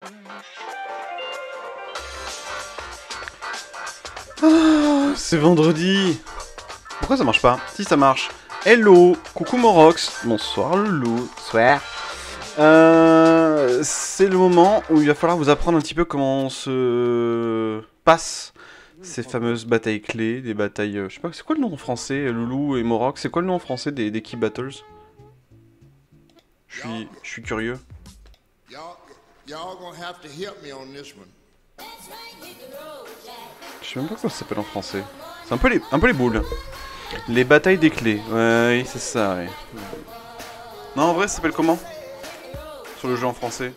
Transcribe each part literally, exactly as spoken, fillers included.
Ah, c'est vendredi. Pourquoi ça marche pas? Si ça marche. Hello, coucou Morox. Bonsoir Loulou. Soir. Euh, c'est le moment où il va falloir vous apprendre un petit peu comment on se passe ces fameuses batailles clés, des batailles... Euh, je sais pas, c'est quoi le nom en français, Loulou et Morox? C'est quoi le nom en français des, des key battles? Je suis, je suis curieux. Je sais même pas comment ça s'appelle en français. C'est un peu les, un peu les boules. Les batailles des clés. Ouais, oui, c'est ça, ouais. Non, en vrai, ça s'appelle comment? Sur le jeu en français.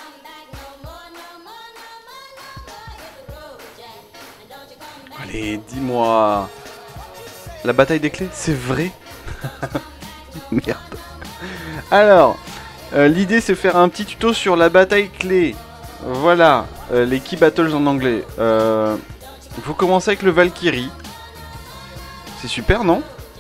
Allez, dis-moi. La bataille des clés, c'est vrai? Merde. Alors, euh, l'idée c'est faire un petit tuto sur la bataille clé. Voilà, euh, les key battles en anglais. Euh, vous commencez avec le Valkyrie. C'est super, non?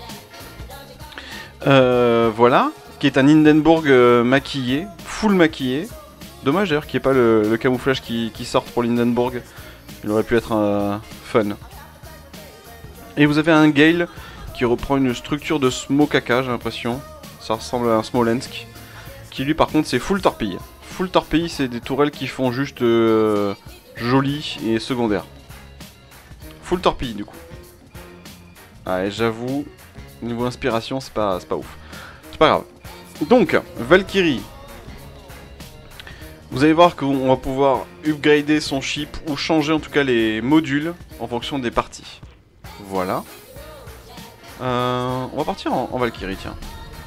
euh, Voilà, qui est un Hindenburg euh, maquillé, full maquillé. Dommage d'ailleurs qu'il n'y ait pas le, le camouflage qui, qui sorte pour l'Hindenburg. Il aurait pu être euh, fun. Et vous avez un Gale qui reprend une structure de Smokaka, j'ai l'impression. Ça ressemble à un Smolensk. Qui lui par contre c'est full torpille. Full torpille, c'est des tourelles qui font juste euh, joli et secondaire. Full torpille du coup. Ouais, j'avoue, niveau inspiration, c'est pas, c'est pas ouf. C'est pas grave. Donc, Valkyrie. Vous allez voir qu'on va pouvoir upgrader son ship ou changer en tout cas les modules en fonction des parties. Voilà. Euh, on va partir en, en Valkyrie, tiens.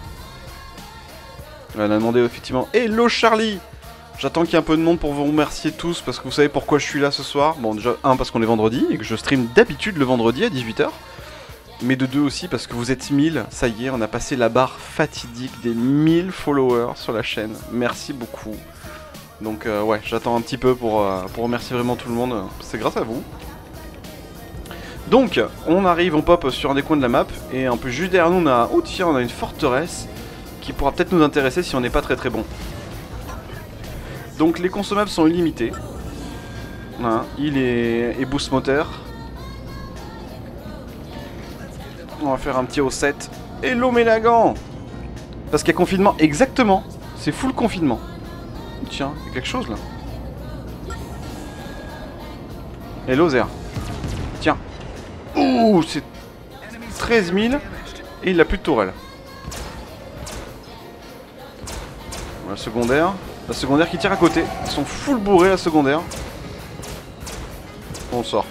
Elle a demandé effectivement Hello Charlie. J'attends qu'il y ait un peu de monde pour vous remercier tous parce que vous savez pourquoi je suis là ce soir. Bon, déjà, un, parce qu'on est vendredi et que je stream d'habitude le vendredi à dix-huit heures. Mais de deux aussi parce que vous êtes mille, ça y est, on a passé la barre fatidique des mille followers sur la chaîne. Merci beaucoup. Donc euh, ouais, j'attends un petit peu pour, euh, pour remercier vraiment tout le monde. C'est grâce à vous. Donc, on arrive, on pop sur un des coins de la map. Et un peu juste derrière nous, on a... Oh tiens, on a une forteresse qui pourra peut-être nous intéresser si on n'est pas très très bon. Donc les consommables sont illimités. Hein, il est... et boost moteur. On va faire un petit O sept. Hello Mélagan. Parce qu'il y a confinement, exactement. C'est full confinement. Tiens, il y a quelque chose là. Hello Zer. Tiens. Ouh, c'est treize mille. Et il a plus de tourelle. La secondaire. La secondaire qui tire à côté. Ils sont full bourrés la secondaire. On sort.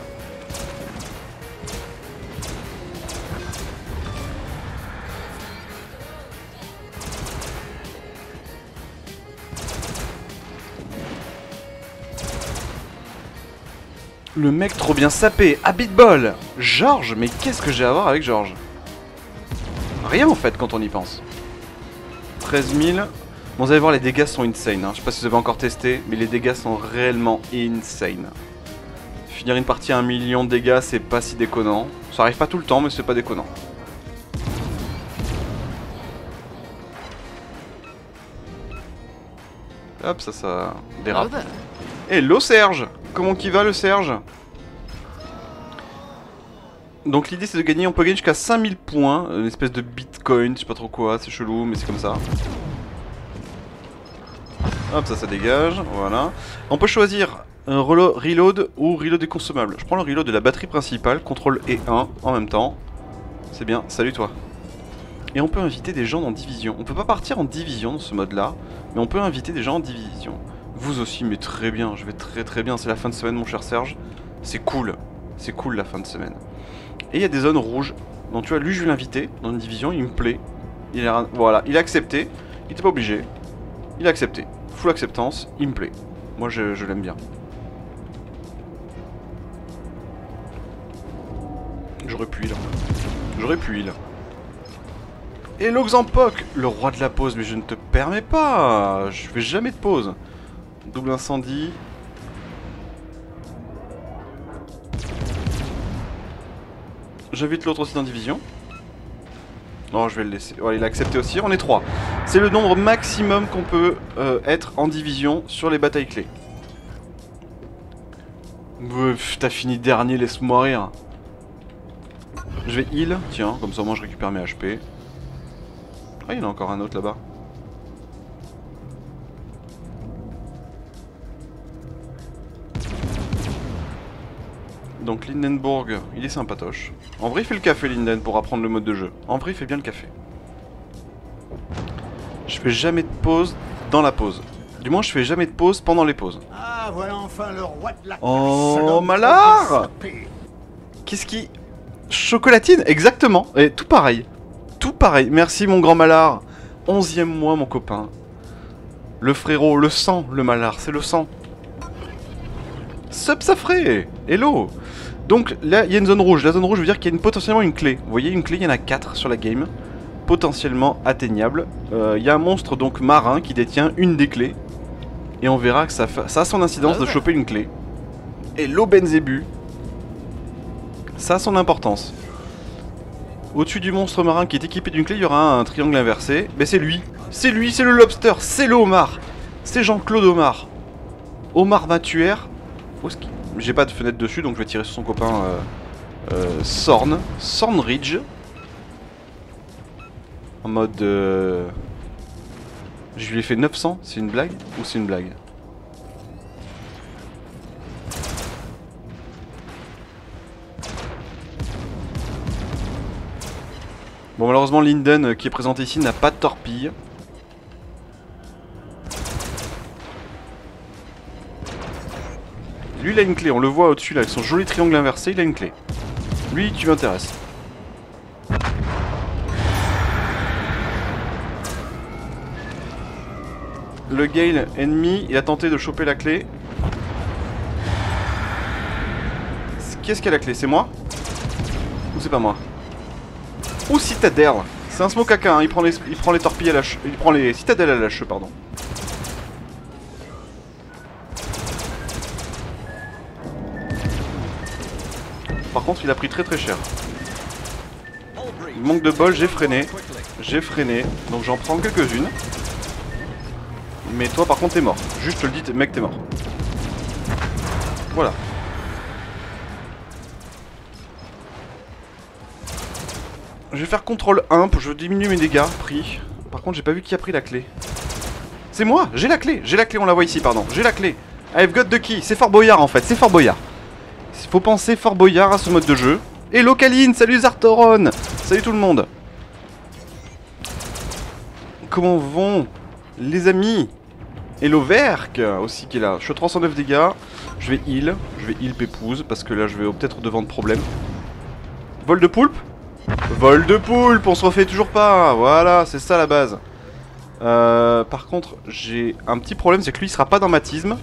Le mec trop bien sapé, à Beatball. Georges, mais qu'est-ce que j'ai à voir avec Georges? Rien en fait quand on y pense. treize mille. Bon, vous allez voir, les dégâts sont insane. Hein. Je sais pas si vous avez encore testé, mais les dégâts sont réellement insane. Finir une partie à un million de dégâts, c'est pas si déconnant. Ça arrive pas tout le temps, mais c'est pas déconnant. Hop, ça, ça dérape. Hello Serge. Comment qu'il va le Serge? Donc l'idée c'est de gagner, on peut gagner jusqu'à cinq mille points, une espèce de bitcoin, je sais pas trop quoi, c'est chelou mais c'est comme ça. Hop, ça ça dégage, voilà. On peut choisir un reload ou reload des consommables. Je prends le reload de la batterie principale, contrôle et un en même temps. C'est bien, salut toi. Et on peut inviter des gens en division. On peut pas partir en division dans ce mode là, mais on peut inviter des gens en division. Vous aussi, mais très bien, je vais très très bien, c'est la fin de semaine mon cher Serge. C'est cool, c'est cool la fin de semaine. Et il y a des zones rouges, donc tu vois, lui je vais l'inviter dans une division, il me plaît. Il a, voilà, il a accepté, il était pas obligé, il a accepté. Full acceptance, il me plaît. Moi je, je l'aime bien. J'aurais pu heal. J'aurais pu heal. Et l'Oxampok, le roi de la pause, mais je ne te permets pas, je fais jamais de pause. Double incendie. J'invite l'autre aussi dans division. Non, je vais le laisser. Voilà, il a accepté aussi. On est trois. C'est le nombre maximum qu'on peut euh, être en division sur les batailles clés. Ouais, t'as fini dernier, laisse-moi rire. Je vais heal, tiens, comme ça moi je récupère mes H P. Ah, il y en a encore un autre là-bas. Donc Lindenburg, il est sympatoche. En vrai il fait le café Linden pour apprendre le mode de jeu. En vrai il fait bien le café. Je fais jamais de pause dans la pause. Du moins je fais jamais de pause pendant les pauses. Ah, voilà enfin le roi de la... Oh Malar! Qu'est-ce qui... Chocolatine, exactement. Et tout pareil. Tout pareil. Merci mon grand Malar. Onzième mois mon copain. Le frérot, le sang, le Malar, c'est le sang. Sup ça ferait. Hello. Donc là il y a une zone rouge. La zone rouge veut dire qu'il y a une, potentiellement une clé. Vous voyez une clé, il y en a quatre sur la game. Potentiellement atteignable. Euh, il y a un monstre donc marin qui détient une des clés. Et on verra que ça, ça a son incidence de choper une clé. Hello Benzebu. Ça a son importance. Au-dessus du monstre marin qui est équipé d'une clé, il y aura un triangle inversé. Mais c'est lui. C'est lui, c'est le lobster, c'est le homard. C'est Jean-Claude Homard. Homard Matuaire. J'ai pas de fenêtre dessus, donc je vais tirer sur son copain euh, euh, Sorn. Sorn Ridge. En mode... Euh... Je lui ai fait neuf cents, c'est une blague ou c'est une blague? Bon malheureusement Linden euh, qui est présenté ici n'a pas de torpille. Lui il a une clé, on le voit au-dessus là avec son joli triangle inversé, il a une clé. Lui tu m'intéresses. Le Gale ennemi, il a tenté de choper la clé. Qui est-ce qui a la clé? C'est moi? Ou c'est pas moi? Ou Citadel. C'est un smoke caca, hein. il, prend les, il prend les torpilles à la che... Il prend les citadelles à la che, pardon. Par contre, il a pris très très cher. Manque de bol, j'ai freiné. J'ai freiné, donc j'en prends quelques-unes. Mais toi par contre t'es mort. Juste je te le dis mec t'es mort. Voilà. Je vais faire contrôle un pour que je diminue mes dégâts pris. Par contre j'ai pas vu qui a pris la clé. C'est moi, j'ai la clé, j'ai la clé, on la voit ici pardon. J'ai la clé. I've got the key. C'est Fort Boyard en fait, c'est Fort Boyard. Il faut penser Fort Boyard à ce mode de jeu. Hello Kaline, salut Zartoron. Salut tout le monde. Comment vont les amis? Hello Verk aussi qui est là. Je suis à trois cent neuf dégâts. Je vais heal. Je vais heal Pépouze parce que là je vais peut-être devant de problème. Vol de poulpe. Vol de poulpe. On se refait toujours pas. Voilà, c'est ça la base. Euh, par contre, j'ai un petit problème, c'est que lui il sera pas dans matisme.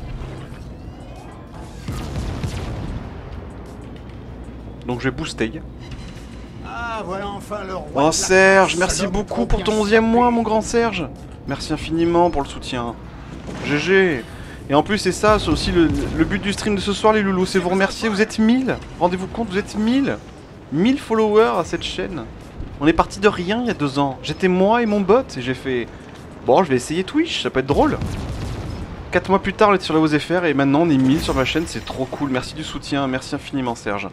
Donc je vais booster. Ah, voilà enfin le roi. Oh Serge, merci beaucoup pour ton onzième mois mon grand Serge. Merci infiniment pour le soutien. G G. Et en plus c'est ça, c'est aussi le, le but du stream de ce soir les loulous, c'est vous remercier, vous êtes mille. Rendez-vous compte, vous êtes mille. mille followers à cette chaîne. On est parti de rien il y a deux ans. J'étais moi et mon bot et j'ai fait... Bon je vais essayer Twitch, ça peut être drôle. quatre mois plus tard on est sur la O S F R et maintenant on est mille sur ma chaîne, c'est trop cool. Merci du soutien, merci infiniment Serge.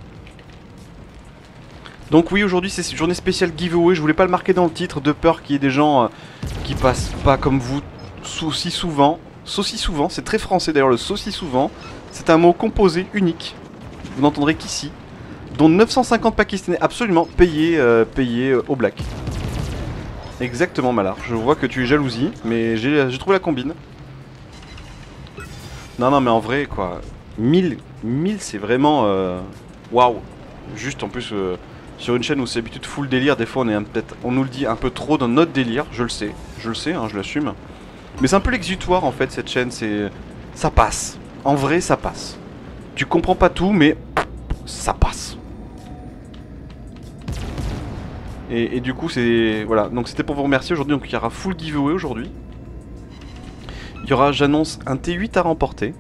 Donc oui aujourd'hui c'est journée spéciale giveaway, je voulais pas le marquer dans le titre de peur qu'il y ait des gens euh, qui passent pas comme vous aussi souvent. Sauci souvent, c'est très français d'ailleurs le sauci souvent. C'est un mot composé unique, vous n'entendrez qu'ici. Dont neuf cent cinquante Pakistanais absolument payés, euh, payés euh, au black. Exactement Malar, je vois que tu es jalousie, mais j'ai trouvé la combine. Non non mais en vrai quoi, mille, mille c'est vraiment... Waouh wow. Juste en plus... Euh, Sur une chaîne où c'est d'habitude full délire, des fois on est peut-être, on nous le dit un peu trop dans notre délire, je le sais, je le sais, hein, je l'assume. Mais c'est un peu l'exutoire en fait cette chaîne, c'est... Ça passe. En vrai ça passe. Tu comprends pas tout mais ça passe. Et, et du coup c'est... Voilà, donc c'était pour vous remercier aujourd'hui, donc il y aura full giveaway aujourd'hui. Il y aura, j'annonce, un T huit à remporter.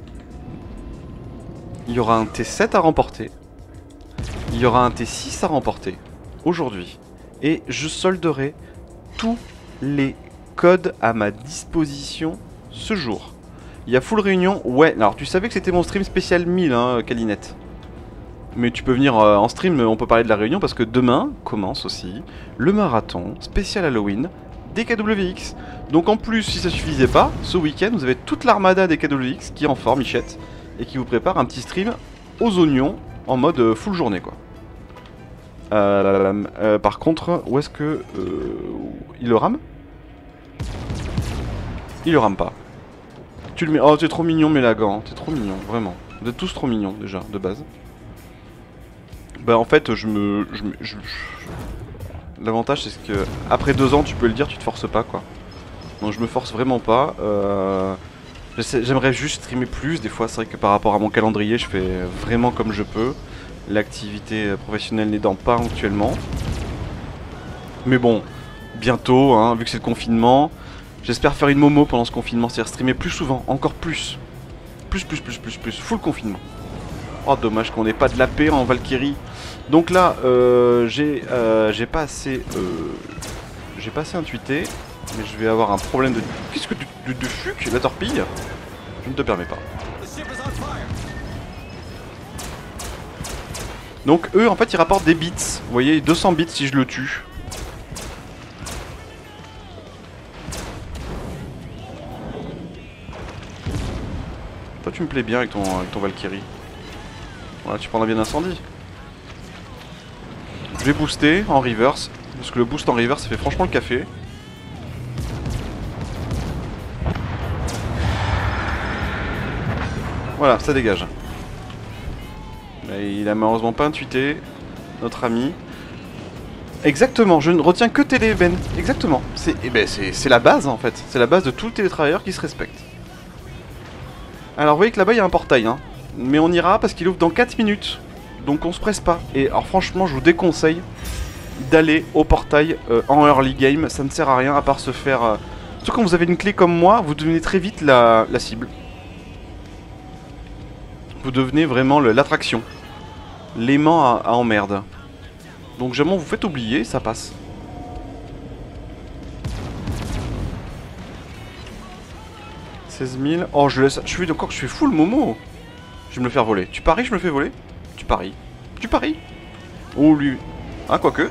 Il y aura un T sept à remporter. Il y aura un T six à remporter aujourd'hui. Et je solderai tous les codes à ma disposition ce jour. Il y a full réunion. Ouais, alors tu savais que c'était mon stream spécial mille, hein, Calinette. Mais tu peux venir euh, en stream, on peut parler de la réunion parce que demain commence aussi le marathon spécial Halloween des K W X. Donc en plus, si ça suffisait pas, ce week-end vous avez toute l'armada des K W X qui est en forme, Michette, et qui vous prépare un petit stream aux oignons en mode euh, full journée quoi. Euh, euh, par contre, où est-ce que... Euh, il le rame? Il le rame pas. Tu le mets... Oh, t'es trop mignon, Mélagan. T'es trop mignon, vraiment. Vous êtes tous trop mignons, déjà, de base. Bah, en fait, je me... Je, je, je... L'avantage, c'est que... Après deux ans, tu peux le dire, tu te forces pas, quoi. Donc, je me force vraiment pas. Euh... J'aimerais juste streamer plus. Des fois, c'est vrai que par rapport à mon calendrier, je fais vraiment comme je peux. L'activité professionnelle n'aidant pas actuellement. Mais bon, bientôt, hein, vu que c'est le confinement, j'espère faire une momo pendant ce confinement, c'est-à-dire streamer plus souvent, encore plus. Plus, plus, plus, plus, plus, full confinement. Oh, dommage qu'on n'ait pas de la paix en Valkyrie. Donc là, euh, j'ai euh, j'ai pas assez... Euh, j'ai pas assez intuité, mais je vais avoir un problème de... Qu'est-ce que de, de, de fuck, la torpille? Je ne te permets pas. Donc eux en fait ils rapportent des bits. Vous voyez, deux cents bits si je le tue. Toi tu me plais bien avec ton, avec ton Valkyrie. Voilà, tu prendras bien incendie. Je vais booster en reverse. Parce que le boost en reverse ça fait franchement le café. Voilà, ça dégage. Mais il a malheureusement pas intuité, notre ami. Exactement, je ne retiens que Télé Ben. Exactement. C'est eh ben, c'est la base en fait. C'est la base de tout le télétravailleur qui se respecte. Alors vous voyez que là-bas il y a un portail. Hein. Mais on ira parce qu'il ouvre dans quatre minutes. Donc on se presse pas. Et alors franchement je vous déconseille d'aller au portail euh, en early game. Ça ne sert à rien à part se faire... Euh... Surtout quand vous avez une clé comme moi, vous devenez très vite la, la cible. Vous devenez vraiment l'attraction. L'aimant à, à emmerde. Donc jamais vous faites oublier, ça passe. seize mille. Oh, je laisse. Je suis encore que je fais full Momo. Je vais me le faire voler. Tu paries, je me le fais voler? Tu paries. Tu paries. Oh, lui. Ah, quoique.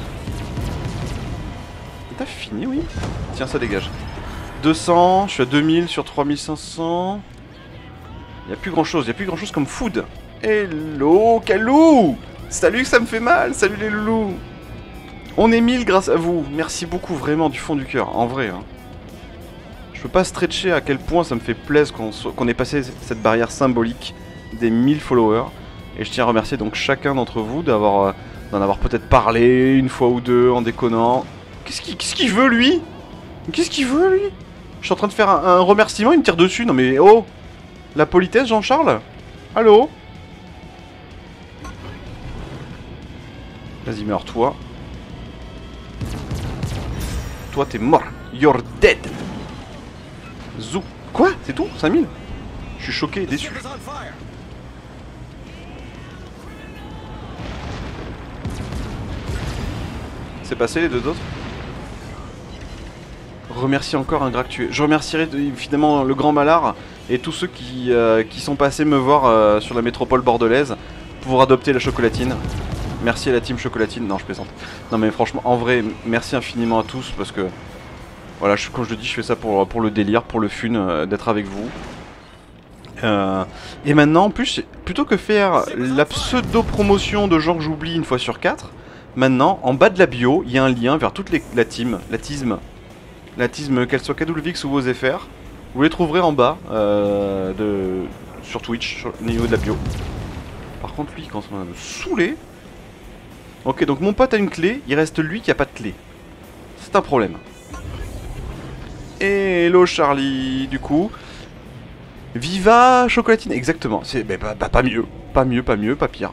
T'as fini, oui. Tiens, ça dégage. deux cents. Je suis à deux mille sur trois mille cinq cents. Il n'y a plus grand chose. Il n'y a plus grand chose comme food. Hello, Kalou. Salut, ça me fait mal. Salut les loulous. On est mille grâce à vous. Merci beaucoup, vraiment, du fond du cœur. En vrai, hein. Je peux pas stretcher à quel point ça me fait plaisir qu'on qu'on ait passé cette barrière symbolique des mille followers. Et je tiens à remercier donc chacun d'entre vous d'avoir euh, d'en avoir peut-être parlé une fois ou deux en déconnant. Qu'est-ce qu'il qu'est-ce qu'il veut, lui? Qu'est-ce qu'il veut, lui? Je suis en train de faire un, un remerciement, il me tire dessus. Non mais, oh. La politesse, Jean-Charles? Allô? Vas-y, meurs-toi. Toi, t'es mort. You're dead. Zou. Quoi? C'est tout? cinq mille? Je suis choqué et déçu. C'est passé les deux autres? Remercie encore un gras que tu es. Je remercierai évidemment le grand Malard et tous ceux qui, euh, qui sont passés me voir euh, sur la métropole bordelaise pour adopter la chocolatine. Merci à la team chocolatine. Non, je plaisante. Non mais franchement, en vrai, merci infiniment à tous parce que voilà, je, quand je le dis, je fais ça pour, pour le délire, pour le fun euh, d'être avec vous. Euh, et maintenant, en plus, plutôt que faire la pseudo-promotion de gens que j'oublie une fois sur quatre, maintenant, en bas de la bio, il y a un lien vers toute les, la team, la team, la team, qu'elle soit K W X ou OZFR. Vous les trouverez en bas euh, de, sur Twitch, sur le niveau de la bio. Par contre, lui, il commence à me saouler. Ok, donc mon pote a une clé, il reste lui qui a pas de clé. C'est un problème. Hello Charlie, du coup. Viva Chocolatine, exactement. C'est bah, bah, bah, pas mieux, pas mieux, pas mieux, pas pire.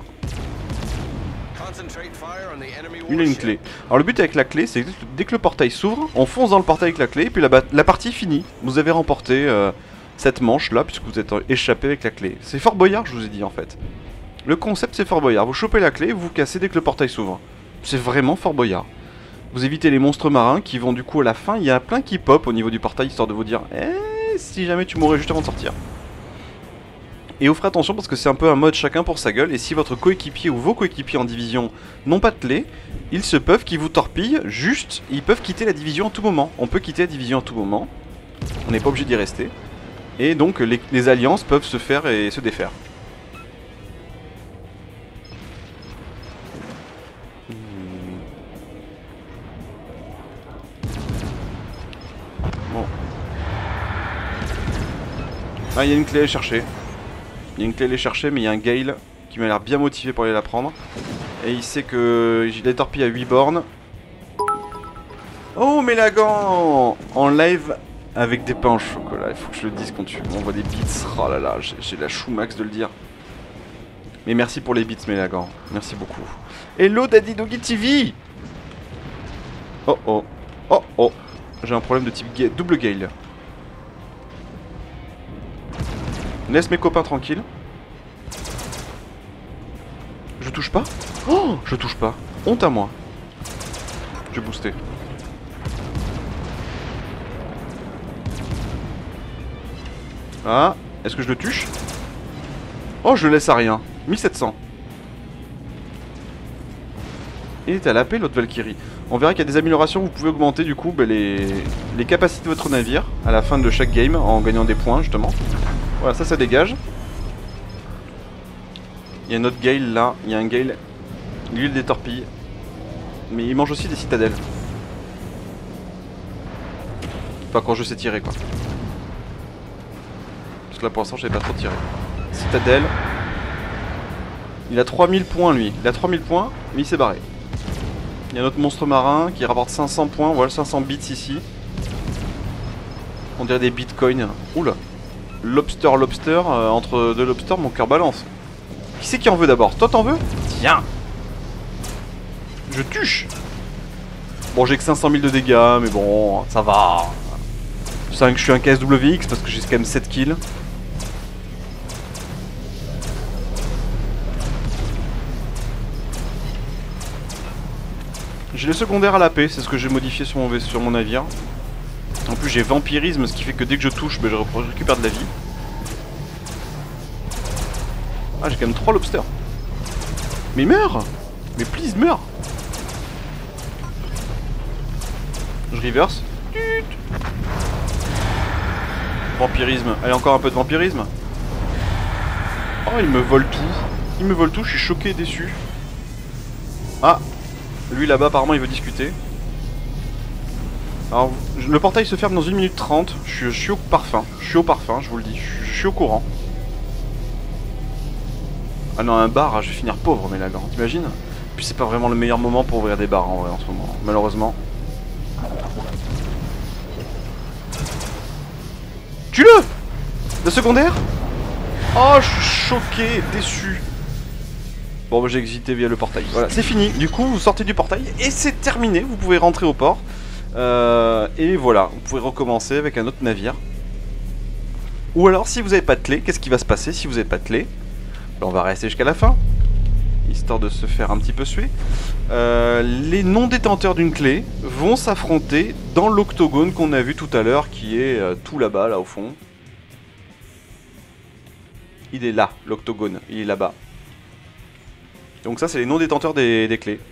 Il a une clé. Alors le but avec la clé, c'est que dès que le portail s'ouvre, on fonce dans le portail avec la clé, et puis la, la partie est finie. Vous avez remporté euh, cette manche là, puisque vous êtes échappé avec la clé. C'est Fort Boyard, je vous ai dit en fait. Le concept c'est Fort Boyard. Vous chopez la clé, vous vous cassez dès que le portail s'ouvre. C'est vraiment Fort Boyard. Vous évitez les monstres marins qui vont du coup à la fin, il y a plein qui pop au niveau du portail histoire de vous dire eh, si jamais tu mourrais juste avant de sortir. Et vous ferez attention parce que c'est un peu un mode chacun pour sa gueule. Et si votre coéquipier ou vos coéquipiers en division n'ont pas de clé, ils se peuvent qu'ils vous torpillent. Juste, ils peuvent quitter la division à tout moment. On peut quitter la division à tout moment. On n'est pas obligé d'y rester. Et donc les, les alliances peuvent se faire et se défaire. Bon. Ah, il y a une clé à chercher. Il y a une clé à aller chercher, mais il y a un Gale qui m'a l'air bien motivé pour aller la prendre. Et il sait que j'ai des torpilles à huit bornes. Oh, Mélagan en live avec des pains au chocolat. Il faut que je le dise quand tu m'envoies des bits. Oh là là, j'ai la chou max de le dire. Mais merci pour les bits, Mélagan. Merci beaucoup. Hello, Daddy Doggy T V. Oh oh. Oh oh. J'ai un problème de type ga double Gale. Laisse mes copains tranquilles. Je touche pas? Oh, je touche pas. Honte à moi. Je vais booster. Ah, est-ce que je le touche? Oh, je le laisse à rien. mille sept cents. Il est à la paix, l'autre Valkyrie. On verra qu'il y a des améliorations. Vous pouvez augmenter du coup bah, les... les capacités de votre navire à la fin de chaque game en gagnant des points justement. Voilà, ça, ça dégage. Il y a un autre Gale là. Il y a un Gale. L'huile des torpilles. Mais il mange aussi des citadelles. Enfin, quand je sais tirer quoi. Parce que là pour l'instant, je savais pas trop tirer. Citadelle. Il a trois mille points lui. Il a trois mille points, mais il s'est barré. Il y a un autre monstre marin qui rapporte cinq cents points. Voilà, cinq cents bits ici. On dirait des bitcoins. Oula. Lobster, lobster, euh, entre deux lobsters, mon cœur balance. Qui c'est qui en veut d'abord? Toi t'en veux? Tiens. Je tuche. Bon, j'ai que cinq cent mille de dégâts, mais bon, ça va. cinq, je suis un K S W X parce que j'ai quand même sept kills. J'ai le secondaire à la paix, c'est ce que j'ai modifié sur mon, sur mon navire. En plus j'ai vampirisme, ce qui fait que dès que je touche, ben, je récupère de la vie. Ah, j'ai quand même trois lobsters. Mais meurs! Mais please, meurs! Je reverse. Vampirisme. Allez, encore un peu de vampirisme. Oh, il me vole tout. Il me vole tout, je suis choqué et déçu. Ah! Lui là-bas, apparemment, il veut discuter. Alors, le portail se ferme dans une minute trente. Je suis, je suis au parfum. Je suis au parfum, je vous le dis. Je, je suis au courant. Ah non, un bar, je vais finir pauvre, mais là, t'imagines? Puis c'est pas vraiment le meilleur moment pour ouvrir des bars en vrai en ce moment, malheureusement. Tue-le! Le secondaire? Oh, je suis choqué, déçu. Bon, bah, j'ai exité via le portail. Voilà, c'est fini. Du coup, vous sortez du portail et c'est terminé. Vous pouvez rentrer au port. Euh, et voilà, vous pouvez recommencer avec un autre navire. Ou alors, si vous n'avez pas de clé, qu'est-ce qui va se passer si vous n'avez pas de clé? Ben, on va rester jusqu'à la fin, histoire de se faire un petit peu suer. Euh, les non-détenteurs d'une clé vont s'affronter dans l'octogone qu'on a vu tout à l'heure, qui est euh, tout là-bas, là au fond. Il est là, l'octogone, il est là-bas. Donc ça, c'est les non-détenteurs des, des clés.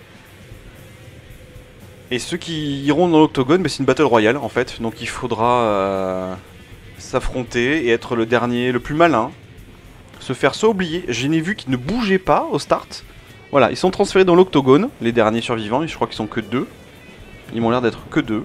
Et ceux qui iront dans l'octogone, ben, c'est une battle royale en fait. Donc il faudra euh, s'affronter et être le dernier, le plus malin. Se faire soit oublier. Je n'ai vu qu'ils ne bougeaient pas au start. Voilà, ils sont transférés dans l'octogone, les derniers survivants. Et je crois qu'ils sont que deux. Ils m'ont l'air d'être que deux.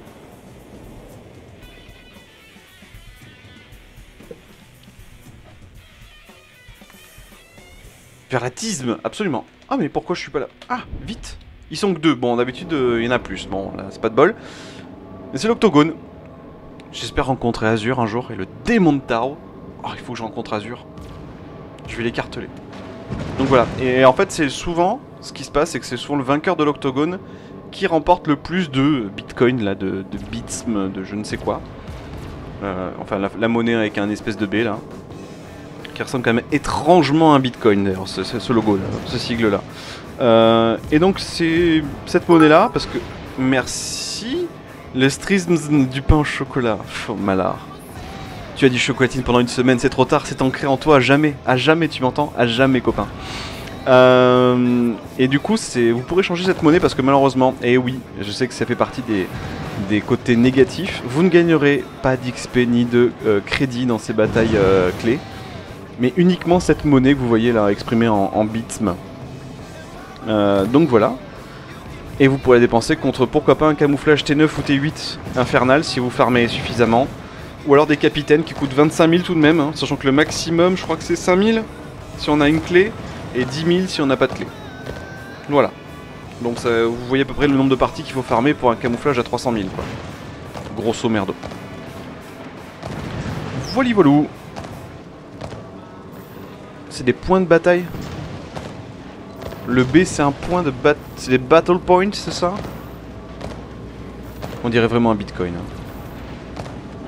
Verlatisme, absolument. Ah mais pourquoi je suis pas là? Ah, vite. Ils sont que deux. Bon, d'habitude, euh, il y en a plus. Bon, là, c'est pas de bol. Mais c'est l'octogone. J'espère rencontrer Azur un jour et le démon de Tao. Oh, il faut que je rencontre Azur. Je vais l'écarteler. Donc voilà. Et en fait, c'est souvent, ce qui se passe, c'est que c'est souvent le vainqueur de l'octogone qui remporte le plus de bitcoin, là, de, de bitsm, de je ne sais quoi. Euh, enfin, la, la monnaie avec un espèce de B, là. Qui ressemble quand même étrangement à un bitcoin, d'ailleurs, ce, ce, ce logo, là, ce sigle-là. Euh, et donc, c'est cette monnaie-là, parce que... Merci. Le strisme du pain au chocolat. Oh, malard. Tu as dit chocolatine pendant une semaine, c'est trop tard, c'est ancré en toi à jamais. À jamais, tu m'entends? À jamais, copain. Euh, et du coup, c'est, vous pourrez changer cette monnaie parce que malheureusement, et oui, je sais que ça fait partie des, des côtés négatifs, vous ne gagnerez pas d'X P ni de euh, crédit dans ces batailles euh, clés, mais uniquement cette monnaie que vous voyez là exprimée en, en bits. Euh, donc voilà. Et vous pourrez dépenser contre pourquoi pas un camouflage T neuf ou T huit infernal si vous farmez suffisamment. Ou alors des capitaines qui coûtent vingt-cinq mille tout de même, hein, sachant que le maximum je crois que c'est cinq mille si on a une clé. Et dix mille si on n'a pas de clé. Voilà. Donc ça, vous voyez à peu près le nombre de parties qu'il faut farmer pour un camouflage à trois cent mille quoi. Grosso merdo. Voilà voilou. C'est des points de bataille. Le B c'est un point de bat... C'est des battle points, c'est ça? On dirait vraiment un bitcoin. Hein.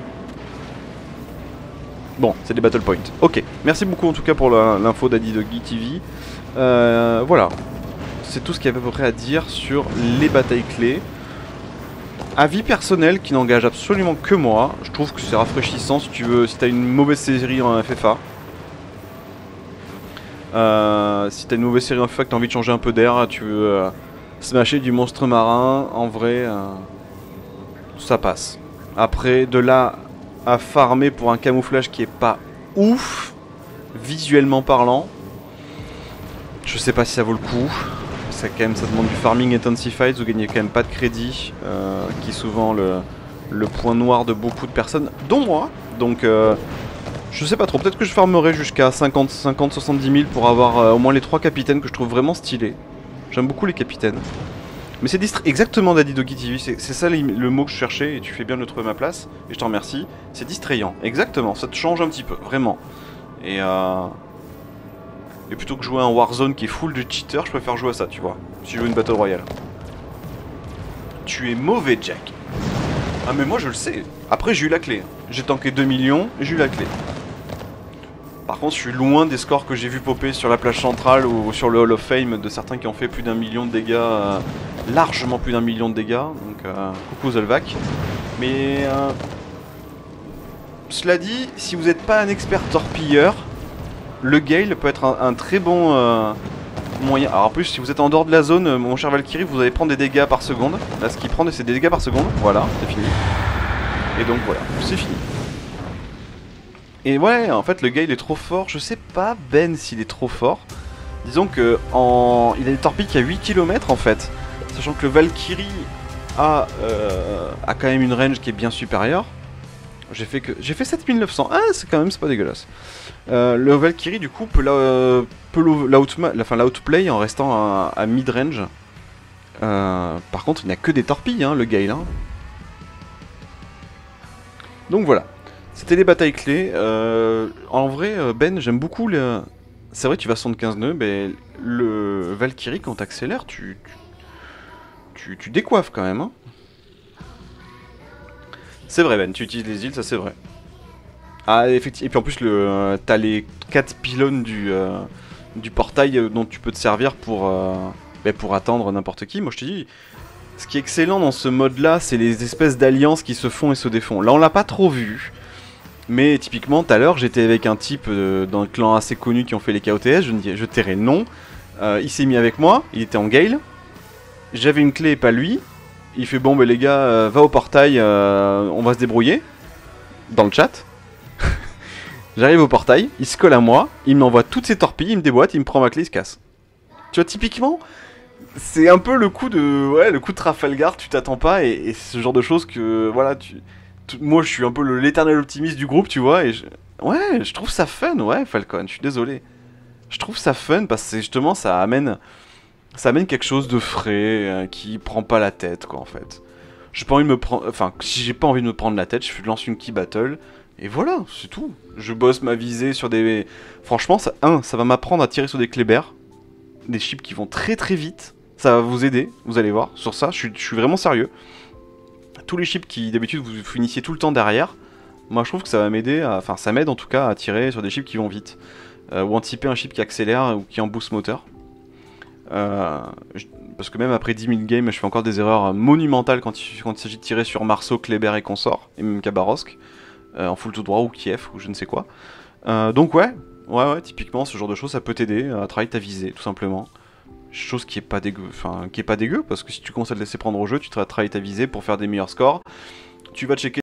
Bon, c'est des battle points. Ok, merci beaucoup en tout cas pour l'info d'Adi de Guy T V. Euh, voilà, c'est tout ce qu'il y avait à peu près à dire sur les batailles clés. Avis personnel qui n'engage absolument que moi. Je trouve que c'est rafraîchissant si tu veux, si t'as une mauvaise série en F F A. Euh, si t'as une mauvaise série en F F A que t'as envie de changer un peu d'air, tu veux euh, smasher du monstre marin, en vrai, euh, ça passe. Après, de là à farmer pour un camouflage qui est pas ouf, visuellement parlant, je sais pas si ça vaut le coup. Ça, quand même, ça demande du farming intensified, vous gagnez quand même pas de crédit, euh, qui est souvent le, le point noir de beaucoup de personnes, dont moi. Donc euh, je sais pas trop, peut-être que je farmerai jusqu'à cinquante, cinquante, soixante-dix mille pour avoir euh, au moins les trois capitaines que je trouve vraiment stylés. J'aime beaucoup les capitaines. Mais c'est distrait exactement Daddy Doggy T V, c'est ça le, le mot que je cherchais et tu fais bien de le trouver à ma place et je t'en remercie. C'est distrayant, exactement, ça te change un petit peu, vraiment. Et euh... et plutôt que jouer un Warzone qui est full de cheaters, je préfère jouer à ça, tu vois. Si je veux une Battle Royale. Tu es mauvais, Jack. Ah mais moi je le sais. Après j'ai eu la clé. J'ai tanké deux millions et j'ai eu la clé. Par contre je suis loin des scores que j'ai vu popper sur la plage centrale ou sur le Hall of Fame de certains qui ont fait plus d'un million de dégâts. Euh, largement plus d'un million de dégâts. Donc euh, coucou Zolvac. Mais... Euh, cela dit, si vous n'êtes pas un expert torpilleur, le Gale peut être un, un très bon euh, moyen. Alors en plus, si vous êtes en dehors de la zone, euh, mon cher Valkyrie, vous allez prendre des dégâts par seconde. Là, ce qu'il prend, c'est des dégâts par seconde. Voilà, c'est fini. Et donc voilà, c'est fini. Et ouais, en fait, le Gale est trop fort. Je sais pas, Ben, s'il est trop fort. Disons que en... il a des torpilles qui a huit kilomètres en fait. Sachant que le Valkyrie a, euh, a quand même une range qui est bien supérieure. J'ai fait que j'ai fait sept mille neuf cents. Ah, c'est quand même, c'est pas dégueulasse. Euh, le Valkyrie du coup peut l'outplay en restant à, à mid-range. Euh, par contre il n'y a que des torpilles hein, le Gale hein. Donc voilà, c'était les batailles clés. euh, En vrai Ben j'aime beaucoup le... C'est vrai tu vas soixante-quinze nœuds, mais le Valkyrie quand t'accélères tu, tu, tu, tu décoiffes quand même hein. C'est vrai Ben, tu utilises les îles, ça c'est vrai. Ah effectivement, et puis en plus le, euh, t'as les quatre pylônes du, euh, du portail euh, dont tu peux te servir pour, euh, bah, pour attendre n'importe qui. Moi je te dis, ce qui est excellent dans ce mode là, c'est les espèces d'alliances qui se font et se défont. Là on l'a pas trop vu, mais typiquement tout à l'heure j'étais avec un type euh, d'un clan assez connu qui ont fait les K O T S, je, je tairai non. Euh, il s'est mis avec moi, il était en Gale, j'avais une clé et pas lui. Il fait bon bah les gars, euh, va au portail, euh, on va se débrouiller. Dans le chat. J'arrive au portail, il se colle à moi, il m'envoie toutes ses torpilles, il me déboîte, il me prend ma clé, il se casse. Tu vois, typiquement, c'est un peu le coup de, ouais, le coup de Trafalgar, tu t'attends pas, et, et ce genre de choses que, voilà, tu, tu moi je suis un peu l'éternel optimiste du groupe, tu vois, et je, ouais, je trouve ça fun, ouais, Falcon, je suis désolé. Je trouve ça fun parce que justement ça amène, ça amène quelque chose de frais, euh, qui prend pas la tête, quoi, en fait. J'ai pas envie de me prendre, enfin, si j'ai pas envie de me prendre la tête, je lance une key battle. Et voilà, c'est tout. Je bosse ma visée sur des... Franchement, ça, un, ça va m'apprendre à tirer sur des Kléber. Des chips qui vont très très vite. Ça va vous aider, vous allez voir. Sur ça, je suis, je suis vraiment sérieux. Tous les chips qui, d'habitude, vous finissiez tout le temps derrière. Moi, je trouve que ça va m'aider, à... enfin, ça m'aide en tout cas à tirer sur des chips qui vont vite. Euh, ou anticiper un chip qui accélère ou qui en boost moteur. Euh, je... Parce que même après dix mille games, je fais encore des erreurs monumentales quand il, quand il s'agit de tirer sur Marceau, Kléber et consorts. Et même Kabarovsk. euh, en full tout droit ou Kiev ou je ne sais quoi. Euh, donc ouais, ouais, ouais, typiquement ce genre de choses ça peut t'aider à travailler ta visée tout simplement. Chose qui est pas dégueu, enfin qui est pas dégueu parce que si tu commences à te laisser prendre au jeu, tu vas travailler ta visée pour faire des meilleurs scores. Tu vas checker